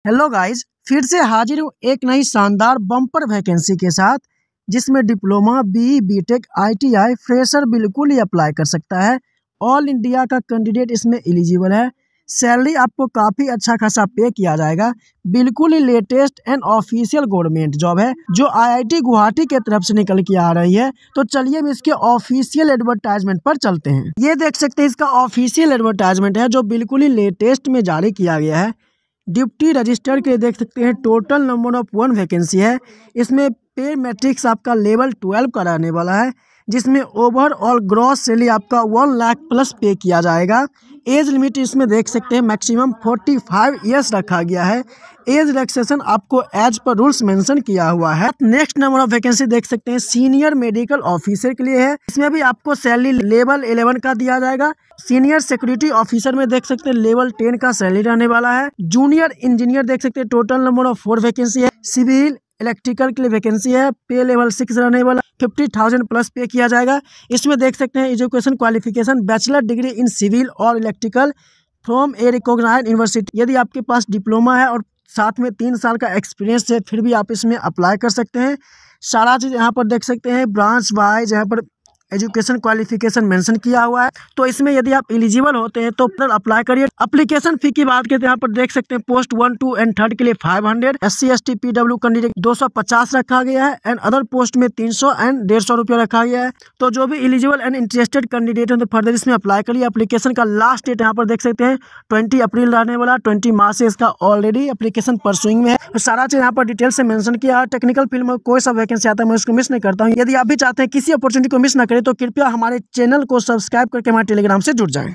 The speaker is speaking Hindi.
हेलो गाइस, फिर से हाजिर हूँ एक नई शानदार बम्पर वैकेंसी के साथ, जिसमें diploma, BE, BTech, ITI fresher बिल्कुल ही अप्लाई कर सकता है। ऑल इंडिया का कैंडिडेट इसमें एलिजिबल है। सैलरी आपको काफ़ी अच्छा खासा पे किया जाएगा। बिल्कुल ही latest and official government job है, जो आईआईटी गुवाहाटी के तरफ से निकल के आ रही है। तो चलिए हम इसके ऑफिशियल एडवर्टाइजमेंट पर चलते हैं। ये देख सकते हैं, इसका ऑफिशियल एडवर्टाइजमेंट है जो बिल्कुल ही लेटेस्ट में जारी किया गया है। डिप्टी रजिस्टर के देख सकते हैं, टोटल नंबर ऑफ 1 वैकेंसी है। इसमें पे मैट्रिक्स आपका लेवल 12 का रहने वाला है, जिसमें ओवरऑल ग्रॉस सैलरी आपका 1 लाख प्लस पे किया जाएगा। एज लिमिट इसमें देख सकते हैं मैक्सिमम 45 ईयर्स रखा गया है। एज रिलैक्सेशन आपको एज पर रूल्स मेंशन किया हुआ है। नेक्स्ट नंबर ऑफ वैकेंसी देख सकते हैं, सीनियर मेडिकल ऑफिसर के लिए है। इसमें भी आपको सैलरी लेवल 11 का दिया जाएगा। सीनियर सिक्योरिटी ऑफिसर में देख सकते हैं लेवल 10 का सैलरी रहने वाला है। जूनियर इंजीनियर देख सकते हैं, टोटल नंबर ऑफ 4 वैकेंसी है। सिविल इलेक्ट्रिकल के लिए वैकेंसी है, पे लेवल 6 रहने वाला, 50,000 प्लस पे किया जाएगा। इसमें देख सकते हैं education qualification bachelor degree in civil और electrical from a recognised university. यदि आपके पास डिप्लोमा है और साथ में 3 साल का एक्सपीरियंस है, फिर भी आप इसमें अप्लाई कर सकते हैं। सारा चीज़ यहाँ पर देख सकते हैं, ब्रांच वाइज यहाँ पर एजुकेशन क्वालिफिकेशन मेंशन किया हुआ है। तो इसमें यदि आप एलिजिबल होते हैं तो फिर अप्लाई करिए। एप्लीकेशन फी की बात करते हैं, यहाँ पर देख सकते हैं पोस्ट 1, 2 एंड 3 के लिए 500, SC ST PW कैंडिडेट 250 रखा गया है एंड अदर पोस्ट में 300 एंड 150 रुपया रखा गया है। तो जो भी एलिजिबल एंड इंटरेस्टेड कैंडिडेट हैं तो फर्दर इसमें अप्लाई करिए। एप्लीकेशन का लास्ट डेट यहाँ पर देख सकते हैं 20 अप्रैल रहने वाला। 20 मार्च से इसका ऑलरेडी एप्लीकेशन परसुइंग में है। तो सारा चीज यहाँ पर डिटेल से मेंशन किया है। टेक्निकल फील्ड में कोई सा वैकेंसी आता है मैं उसको मिस नहीं करता हूँ। यदि आप भी चाहते हैं किसी अपॉर्चुनिटी को मिस ना करें तो कृपया हमारे चैनल को सब्सक्राइब करके हमारे टेलीग्राम से जुड़ जाएं।